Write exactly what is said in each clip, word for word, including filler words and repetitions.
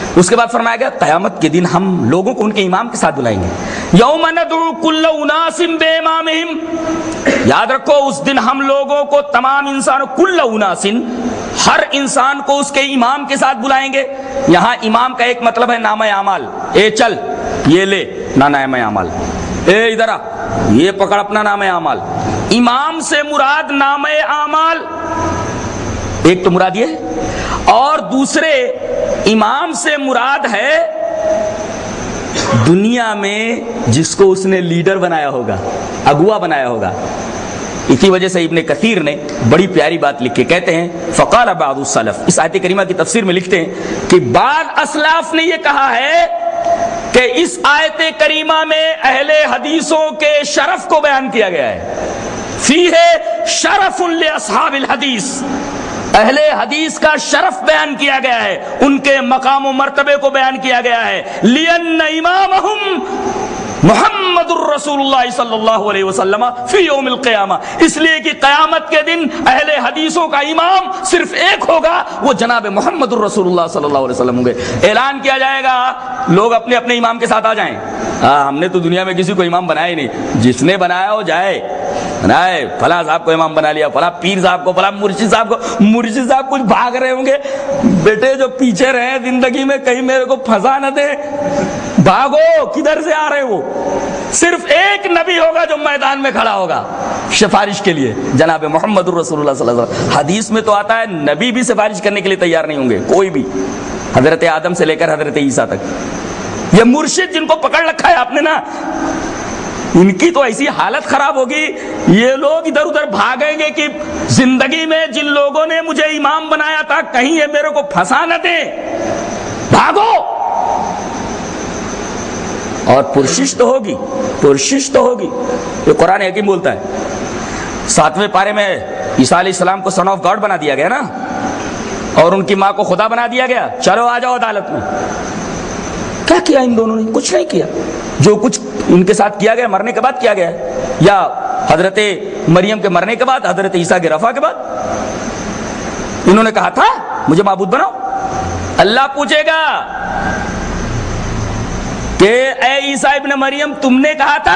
اس کے بعد فرمایا گیا قیامت کے دن ہم لوگوں کو ان کے امام کے ساتھ بلائیں گے. یوم ندعو کل اناس بامامہم، یاد رکھو اس دن ہم لوگوں کو تمام انسانوں کل اناس، ہر انسان کو اس کے امام کے ساتھ بلائیں گے. یہاں امام کا ایک مطلب ہے نامہ اعمال، اے چل یہ لے نا نامہ اعمال، اے ادھر آ یہ پکڑ اپنا نامہ اعمال. امام سے مراد نامہ اعمال ایک تو مراد یہ ہے، اور دوسرے امام سے مراد ہے دنیا میں جس کو اس نے لیڈر بنایا ہوگا، اگوا بنایا ہوگا. اسی وجہ سے ابن کثیر نے بڑی پیاری بات لکھی، کہتے ہیں فقال بعض السلف، اس آیت کریمہ کی تفسیر میں لکھتے ہیں کہ بعض اسلاف نے یہ کہا ہے کہ اس آیت کریمہ میں اہل حدیثوں کے شرف کو بیان کیا گیا ہے. فیہ شرف لاصحاب الحدیث، اہل حدیث کا شرف بیان کیا گیا ہے، ان کے مقام و مرتبے کو بیان کیا گیا ہے. لِأَنَّ إِمَامَهُمْ محمد الرسول اللہ صلی اللہ علیہ وسلم فی یوم القیامہ، اس لیے کہ قیامت کے دن اہل حدیثوں کا امام صرف ایک ہوگا، وہ جناب محمد الرسول اللہ صلی اللہ علیہ وسلم ہوں گے. اعلان کیا جائے گا لوگ اپنے اپنے امام کے ساتھ آ جائیں. ہاں ہم نے تو دنیا میں کسی کو امام بنایا ہی نہیں، جس نے بنایا ہو جائے، بنائے فلاں صاحب کو امام بنا لیا، فلاں پیر صاحب کو، فلاں مرشد صاحب کو. مرشد صاحب کچھ بھاگ رہے ہوں گے، بیٹے جو پیچھے رہے زندگی میں کہیں میرے کو پھنسا نہ دے، بھاگو کدھر سے آ رہے وہ. صرف ایک نبی ہوگا جو میدان میں کھڑا ہوگا سفارش کے لیے، جناب محمد الرسول اللہ صلی اللہ علیہ وسلم. حدیث میں تو آتا ہے نبی بھی سفارش کرنے کے لیے تیار نہیں ہوں گے، کوئی بھی، حضرت آدم سے لے کر حضرت عیسیٰ تک. یہ مرشد جن کو پکڑ رکھا ہے آپ نے نا، ان کی تو ایسی حالت خراب ہوگی، یہ لوگ ادھر ادھر بھاگیں گے کہ زندگی میں جن لوگوں نے مجھے امام بنایا تھا کہیں یہ میرے کو پھنسا نہ دے، بھاگو. اور پرشش تو ہوگی، پرشش تو ہوگی. یہ قرآن حکیم بولتا ہے. ساتویں پارے میں عیسیٰ علیہ السلام کو سن آف گاڈ بنا دیا گیا نا، اور ان کی ماں کو خدا بنا دیا گیا. چلو آ جاؤ عدالت میں. کیا کیا ان دونوں نے؟ کچھ نہیں کیا. جو کچھ ان کے ساتھ کیا گیا مرنے کے بعد کیا گیا ہے، یا حضرت مریم کے مرنے کے بعد، حضرت عیسیٰ کے رفع کے بعد. انہوں نے کہا تھا مجھے معبود بناؤ. اللہ پوچھے گا کہ اے عیسیٰ ابن مریم تم نے کہا تھا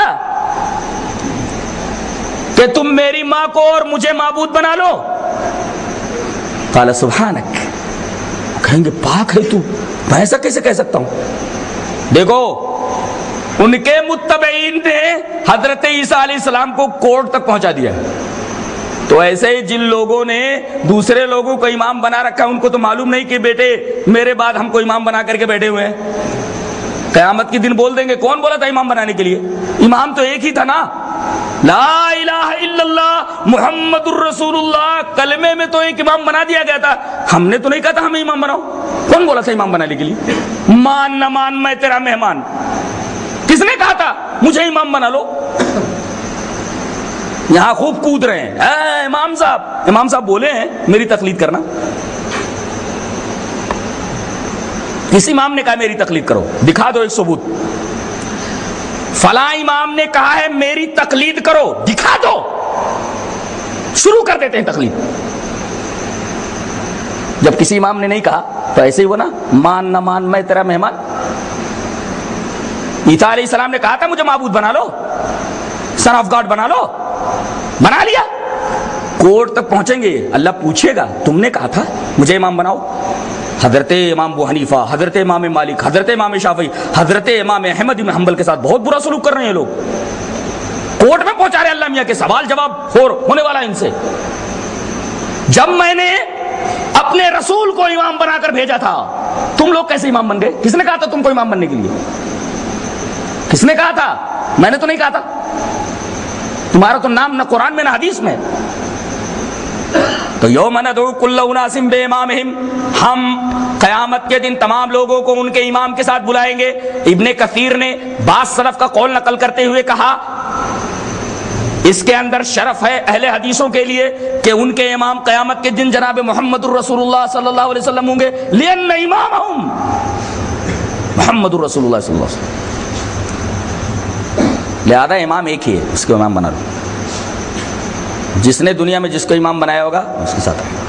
کہ تم میری ماں کو اور مجھے معبود بنا لو؟ قال سبحانک، کہیں گے پاک ہے تو، میں ایسا کیسے کہہ سکتا ہوں. دیکھو ان کے متبعین نے حضرت عیسیٰ علیہ السلام کو کورٹ تک پہنچا دیا. تو ایسے ہی جن لوگوں نے دوسرے لوگوں کو امام بنا رکھا ان کو تو معلوم نہیں کہ بیٹے میرے بعد ہم کو امام بنا کر کے بیٹھے ہوئے ہیں. قیامت کے دن بول دیں گے کون بولا تھا امام بنانے کے لیے؟ امام تو ایک ہی تھا نا، لا الہ الا اللہ محمد الرسول اللہ. کلمے میں تو ایک امام بنا دیا گیا تھا، ہم نے تو نہیں کہا تھا ہمیں امام بناؤ. کون بولا تھا امام بنانے کے لیے؟ مان نہ مان میں تیرا مہمان. کس نے کہا تھا مجھے امام بنا لو؟ یہاں خوب کود رہے ہیں اے امام صاحب. امام صاحب بولے ہیں میری تقلید کرنا. کس امام نے کہا میری تقلید کرو؟ دکھا دو ایک ثبوت. فلاں امام نے کہا ہے میری تقلید کرو، دکھا دو. شروع کر دیتے ہیں تقلید. جب کسی امام نے نہیں کہا تو ایسے ہی وہ نا مان نہ مان میں تیرا مہمان. عیسیٰ علیہ السلام نے کہا تھا مجھے معبود بنا لو، سن آف گاڈ بنا لو، بنا لیا. کورٹ تک پہنچیں گے، اللہ پوچھے گا تم نے کہا تھا مجھے امام بناؤ. حضرت امام ابو حنیفہ، حضرت امام مالک، حضرت امام شافعی، حضرت امام احمد بن حنبل کے ساتھ بہت برا سلوک کر رہے ہیں لوگ. کورٹ میں پہنچا رہے اللہ میاں کے سوال جواب ہونے والا ان سے. جب میں نے اپنے رسول کو امام بنا کر بھیجا تھا تم لوگ کیسے امام بن گئے؟ کس نے کہا تھا تم کو امام بننے کے لیے؟ کس نے کہا تھا؟ میں نے تو نہیں کہا تھا. تمہارا تو نام نہ قرآن میں نہ حدیث میں. تو یوم ندعو کل اناس بامامہم، ہم قیامت کے دن تمام لوگوں کو ان کے امام کے ساتھ بلائیں گے. ابن کثیر نے بعض سلف کا قول نقل کرتے ہوئے کہا اس کے اندر شرف ہے اہل حدیثوں کے لیے کہ ان کے امام قیامت کے دن جناب محمد الرسول اللہ صلی اللہ علیہ وسلم ہوں گے. لِأَنَّ إِمَامَهُمْ محمد الرسول اللہ صلی اللہ علیہ وسلم. لہذا امام ایک ہی ہے، اس کو امام بنا لو. جس نے دنیا میں جس کو امام بنایا ہوگا اس کے ساتھ